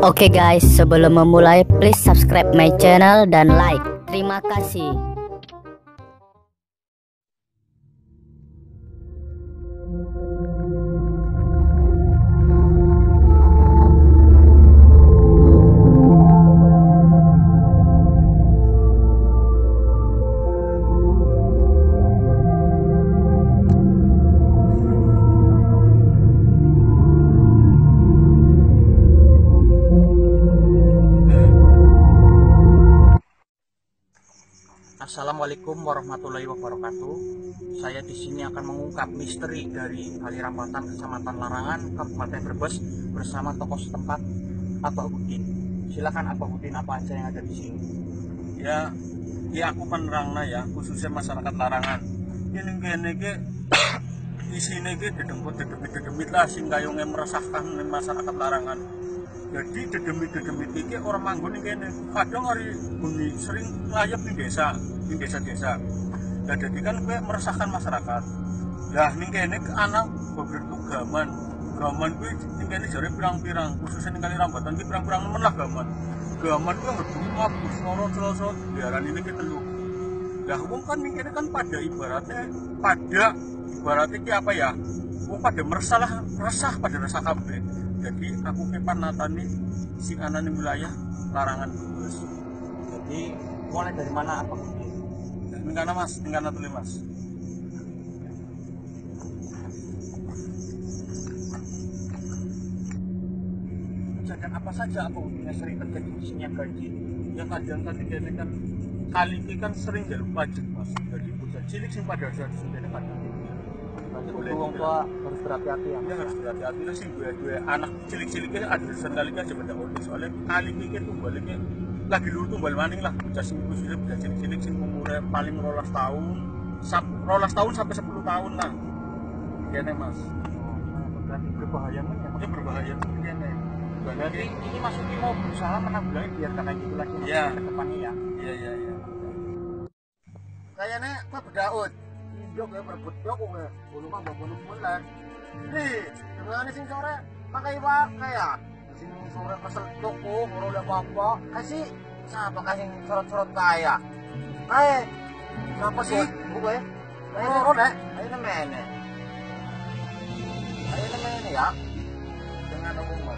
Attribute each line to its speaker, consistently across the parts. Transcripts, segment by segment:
Speaker 1: Oke guys, sebelum memulai please subscribe my channel dan like. Terima kasih.
Speaker 2: Assalamualaikum warahmatullahi wabarakatuh. Saya di sini akan mengungkap misteri dari Kali Rambatan, Kecamatan Larangan, Kabupaten Brebes bersama tokoh setempat Abah Udin. Silakan Abah Udin, apa aja yang ada di sini?
Speaker 3: Ya aku penerangna ya, khususnya masyarakat Larangan. Ini di sini dedemit lah sing kayonge meresahkan masyarakat Larangan. Jadi dedemit iki orang manggon kene. Kadang hari bumi sering layap di desa-desa. Nah, jadi kan gue meresahkan masyarakat. Lah ning kene anak beberapa gaman gue ning kene jare pirang-pirang, khususnya ning Kali Rambatan iki pirang-pirang nemen lah gaman. Gaman gue ngerbungi mabus loro-loro biaran ini ketelu. Lah wong kan ning kene kan pada ibaratnya ki apa ya? Wong pada resah pada resah kabeh. Jadi aku kepanatani sing ana ning wilayah Larangan Brebes.
Speaker 2: Jadi mulai dari mana Abah Udin?
Speaker 3: Ning kana tuli Mas.
Speaker 2: Kejadian apa saja Abah Udin yang sering terjadi di sini yang gaji?
Speaker 3: Ya kadang tadi kene kan kali iki kan sering jaluk pajak Mas. Jadi bocah cilik sing pada ada di sini kadang.
Speaker 2: Berarti orang tua harus berhati-hati ya?
Speaker 3: Ya harus berhati-hati lah sih gue anak cilik-ciliknya ada sekali aja pada unik soalnya kali ini tuh baliknya lagi dulu tuh balik maning lah bocah sing sudah bocah cilik-cilik sing umurnya paling 12 tahun sampai 10 tahun lah kene Mas.
Speaker 2: Berarti berbahaya men ya?
Speaker 3: Itu berbahaya tuh kene.
Speaker 2: Berarti ini maksudnya mau berusaha menanggulangi biar kayak gitu lagi
Speaker 3: ya.
Speaker 2: Ke depannya ya?
Speaker 3: Iya.
Speaker 2: Kayaknya gue berdaun jok ya berebut jok gue bulu mah bunuh bulan nih dengan sing sore pakai kayak sing sore kesel toko ngoro udah apa kasih siapa kasih sorot kaya kenapa sih gue ngoro deh ayo namanya ya dengan umum mas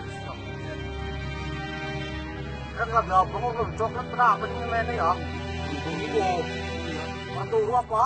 Speaker 2: kan nggak gabung kok coklat kenapa sih namanya ya itu bantu apa.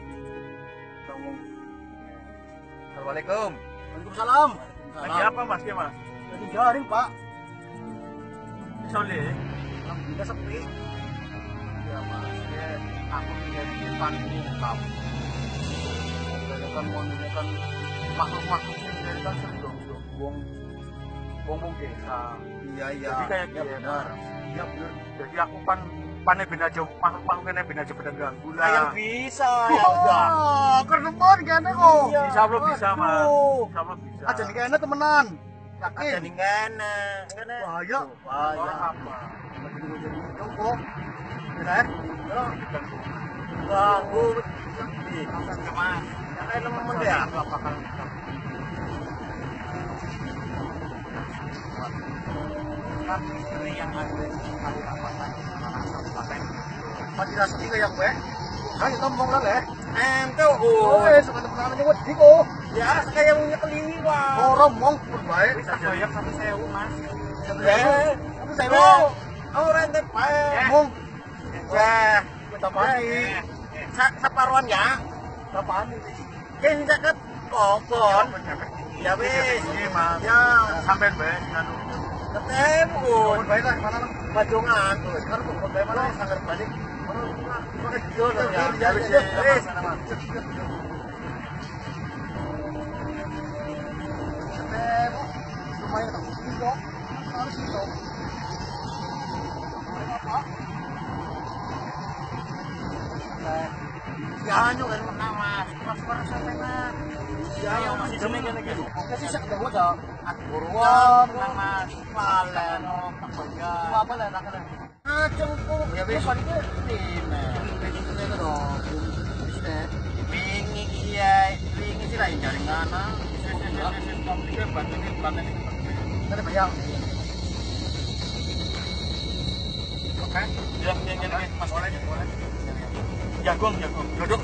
Speaker 3: Assalamualaikum.
Speaker 2: Waalaikumsalam.
Speaker 3: Lagi apa Mas? Ya Mas?
Speaker 2: Lagi jaring Pak.
Speaker 3: Soleh.
Speaker 2: Alhamdulillah sepi. Ya Mas, aku tinggal di depan kamu. Ini kan makhluk-makhluk ini kan sering buang desa.
Speaker 3: Iya.
Speaker 2: Jadi kayak gitu.
Speaker 3: Benar.
Speaker 2: Iya benar.
Speaker 3: Jadi aku panen ben aja makhluk kene ben aja pada ganggu lah.
Speaker 2: Yang bisa ya udah. Kedepan kene kok.
Speaker 3: Insya Allah bisa Mas. Insya Allah bisa.
Speaker 2: Aja nih kene temenan. Yakin?
Speaker 3: Aja nih kene.
Speaker 2: Bahaya.
Speaker 3: Apa?
Speaker 2: Tunggu. Benar? Ganggu. Mas. Yang nemen deh ya. Misteri yang ada di Kali Rambatan Kabupaten masih rasanya kayak gue kan kita ngomong lah ya suka temen nyebut diko ya kayak yang nyekelini wah orang ngomong berbaik bisa bayar 1.000 mas 1.000 rentet baik ngomong kita pasti separuhan ya apaan ini kayaknya jaket kokon ya wis ya
Speaker 3: sampai baik nganu
Speaker 2: ketemu baiklah mana bajongan tuh kan kok mana sangat balik pakai jual ya wis lumayan tak itu harus itu ya nyok kan mas sampai kan ya masih demi kene iki kasih sak dawa ta buruan mas palen apa lah nak kena acung ku ya wis ini dong wingi sih lain jaringan
Speaker 3: bantuin
Speaker 2: ada banyak Oke.
Speaker 3: Ya, Mas.
Speaker 2: Boleh.
Speaker 3: Jagung. Duduk.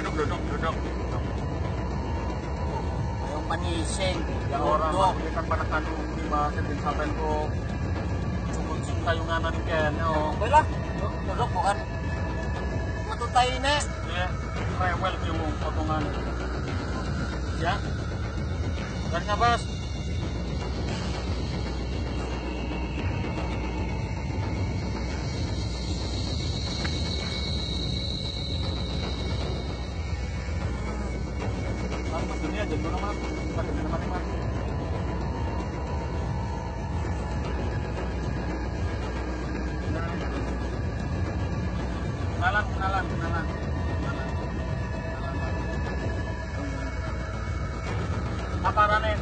Speaker 1: Yang panising.
Speaker 3: Ya orang ini kan pada kandung lima sedih sampai kok cukup sing kayunganan kene.
Speaker 1: Lah, duduk bukan metutai ini.
Speaker 3: Ya, rewel ki wong potongan. Ya. Tarik nafas. Mas dunia jadi mana mas? Pada mana mas? Kenalan. Apa Ranen?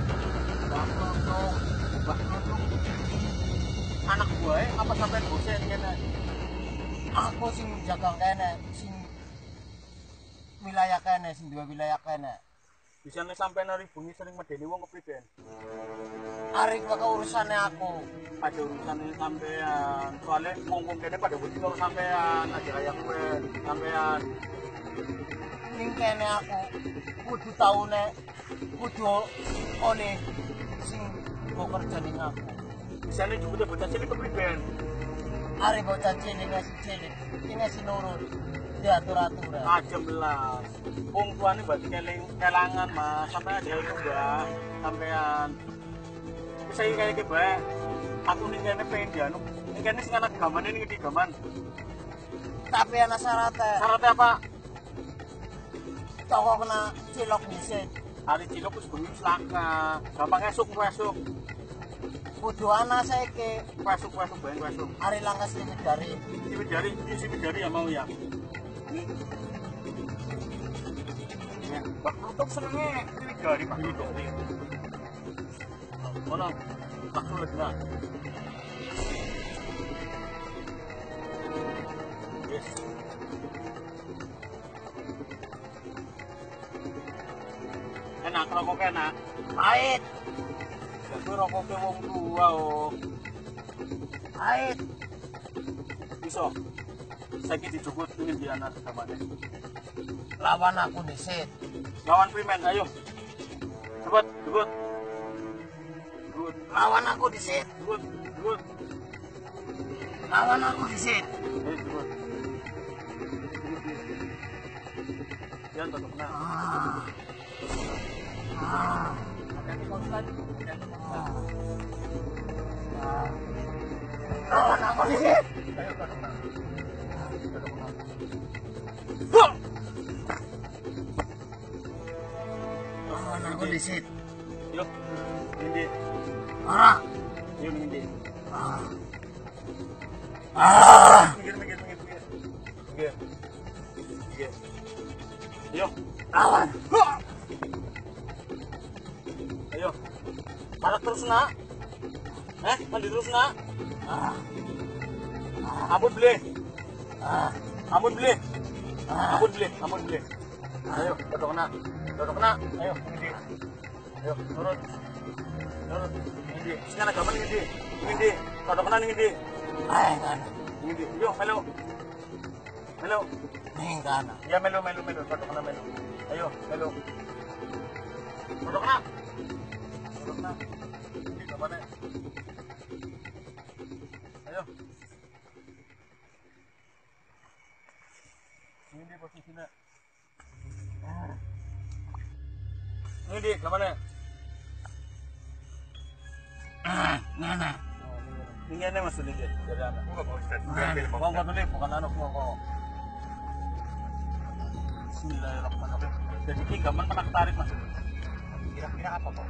Speaker 3: Anak gue, apa sampai dosen kene?
Speaker 1: Aku sing jagang kene, sing wilayah kene, sing dua wilayah kene.
Speaker 3: Bisa nih sampai nari bunyi sering medeni wong kepriben.
Speaker 1: Arek bakal urusannya aku.
Speaker 3: Ada urusan ini sampean. Soalnya ngomong kene pada wedi kalau sampean aja kayak gue sampean.
Speaker 1: Ning kene aku kudu taune, kudu oleh sing go kerja ning aku.
Speaker 3: Bisa nih juga bocah cilik kepriben.
Speaker 1: Arek bocah cilik ngasih cilik, ini ngasih nurut. Diatur-aturan.
Speaker 3: Aja belas. Wong tuane berarti kelangan mas. Sampai ada itu mbak. Sampean. Bisa kayak gitu bae. Aku nih kene pengen dianu. Ini kene sing anak gaman ini di gaman.
Speaker 1: Tapi anak syaratnya,
Speaker 3: Syaratnya apa?
Speaker 1: toko kena cilok disit.
Speaker 3: Hari cilok wis bengi selaka. Gampang esuk.
Speaker 1: Kudu anak saiki.
Speaker 3: Esuk bae esuk.
Speaker 1: Ari langkas limit dari.
Speaker 3: Sipit jari ya mau ya. Ya, Pak Plutok senengnya ini jari Pak Plutok nih. Mana? Langsung lagi nah. Yes. Enak rokok enak.
Speaker 1: Pahit,
Speaker 3: Tapi rokoknya wong tua
Speaker 1: pahit.
Speaker 3: Bisa. Saya dijemput ingin di anak kamarnya.
Speaker 1: Lawan aku disit.
Speaker 3: Lawan primen, ayo. Cepet.
Speaker 1: Lawan aku disit. Lawan aku disit.
Speaker 3: Ayo cepet. Jangan tutup nah. Hati-hati konstan.
Speaker 1: Lawan aku disit.
Speaker 3: Ayo tutup nah.
Speaker 1: Lawan aku disit.
Speaker 3: Yuk, ini.
Speaker 1: Ah.
Speaker 3: Yuk ini. Minggir. Ayo.
Speaker 1: Lawan.
Speaker 3: Ayo. Marak terus nak. Mandi terus nak. Ampun beli. Ampun beli. Ayo, duduk nak. Ayo, ini. Ayo, turun. Ini. Sekarang gaman ini. Ini. Duduk nak ini.
Speaker 1: Ay, kana.
Speaker 3: Ini. Yo, melu.
Speaker 1: Ning kana.
Speaker 3: Ya melu. Duduk nak melu. Ayo, melu. Duduk nak. Ini gaman. Ayo. Ini posisinya. Ini di kemana?
Speaker 1: Ngana.
Speaker 3: Ini ane maksudnya dia dari anak.
Speaker 2: Bukan
Speaker 3: Bukan anak kok. Bismillahirrahmanirrahim. Jadi ini gaman pernah tarik maksudnya.
Speaker 2: Kira-kira apa kok?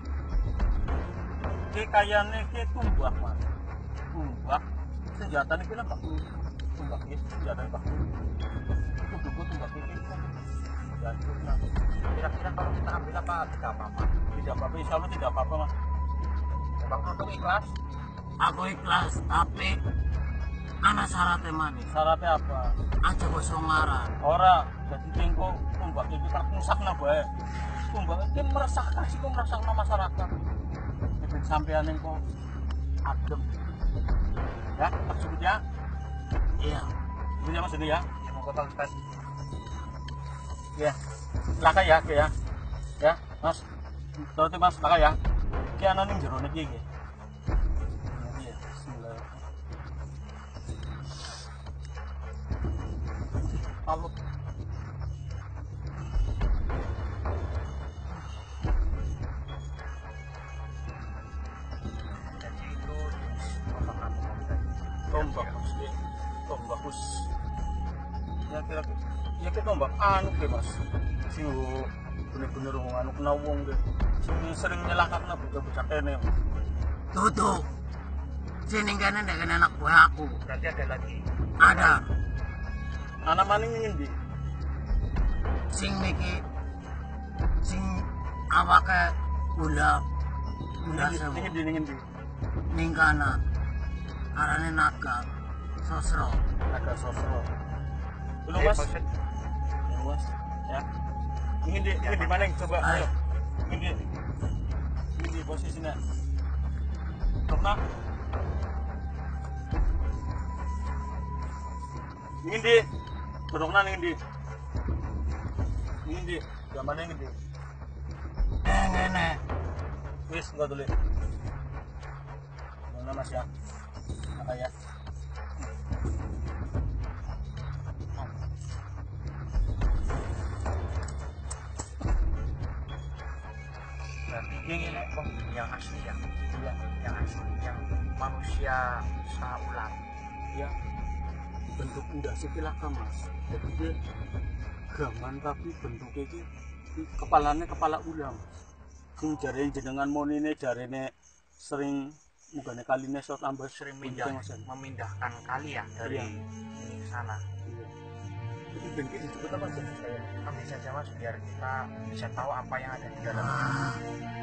Speaker 3: Ini kayaknya kayak tumbak mas. Tumbak. Senjata ini bilang Pak. Tumbak ini senjata ini Pak. Tumbak ini.
Speaker 2: Kira-kira kalau kita ambil apa tidak apa-apa?
Speaker 3: Tidak apa-apa, insya Allah tidak apa-apa mas.
Speaker 2: Bang Plutok ikhlas?
Speaker 1: Aku ikhlas, tapi anak syaratnya mana?
Speaker 3: Syaratnya apa?
Speaker 1: Aja bosong ngaran.
Speaker 3: Ora, jadi tingko tumbak itu tak musakna bae. Tumbak itu meresahkan sih, meresahkan masyarakat. Jadi sampean engko adem. Ya, tak sebut ya.
Speaker 1: Iya.
Speaker 3: Ini ya mas ini ya.
Speaker 2: Mau potong tes.
Speaker 3: Ya. Laka ya, Ki ya. Ya, Mas. Berarti Mas laka ya. Ki ana ning jero niki iki. Iya, bismillah. Kalau
Speaker 2: Jadi itu potong kamu tadi.
Speaker 3: tombak Mas, ya. Tombak Mas. Ya kira ya kita tombak anu ke Mas. Sing bener-bener wong anu kena wong ke. Sing sering nyelakakna bocah-bocah kene.
Speaker 1: Tutup. Sini kan dengan anak buah aku.
Speaker 2: Berarti ada lagi.
Speaker 1: Ada.
Speaker 3: Anak maning ngendi?
Speaker 1: Sing niki. Sing awake gula. Gula sewu.
Speaker 3: Ngendi?
Speaker 1: Ning kana. Arane naga. Sosro.
Speaker 3: Agak sosro. Belum
Speaker 2: Eh,
Speaker 3: Mas.
Speaker 2: maksud-
Speaker 3: Ya Mas. Ya. Ini di mana coba ayo.
Speaker 1: Ayo.
Speaker 3: Ini posisinya. Karena ini di bedokna ini di. Ini di. Gamane ini di.
Speaker 1: Ngene.
Speaker 3: Wis enggak dulu. Mana Mas ya? Apa ya?
Speaker 2: Berarti ini penghuni yang asli ya.
Speaker 3: Iya.
Speaker 2: Yang asli, yang manusia saular.
Speaker 3: Ya. Bentuk udah sekilaka Mas. Jadi dia gaman tapi bentuknya iki kepalanya kepala ulam. Sing jare jenengan monine jarene sering mugane kaline iso tambah
Speaker 2: Sering memindahkan kali ya dari
Speaker 3: Iya.
Speaker 2: ini ke sana.
Speaker 3: Jadi ben iki disebut apa sih saya?
Speaker 2: Kami saja mas biar kita bisa tahu apa yang ada di dalam.
Speaker 1: Ah.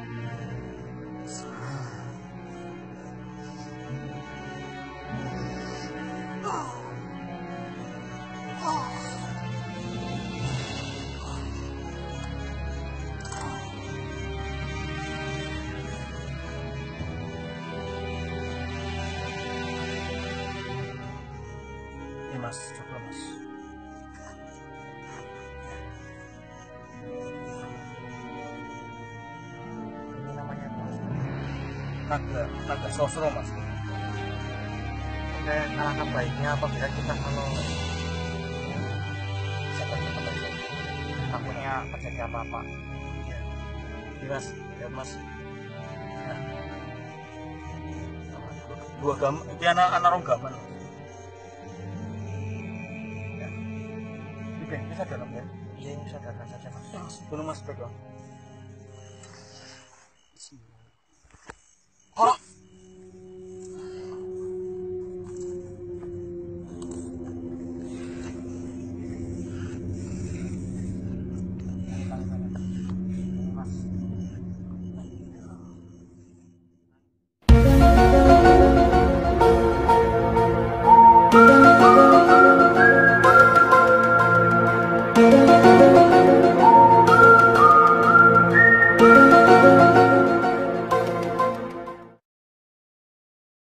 Speaker 3: Ini Mas, coba Mas.
Speaker 2: Ini namanya mas.
Speaker 3: Naga sosro Mas.
Speaker 2: Oke, alangkah baiknya apabila kita kalau seperti itu takutnya terjadi apa-apa.
Speaker 3: Ini Mas, ya Mas. Ya. Dua gam, iki anak rong gaman. Ya. Ini ben bisa dalam ya.
Speaker 2: Iya, ini sadarkan saja mas.
Speaker 3: Belum Mas pegang.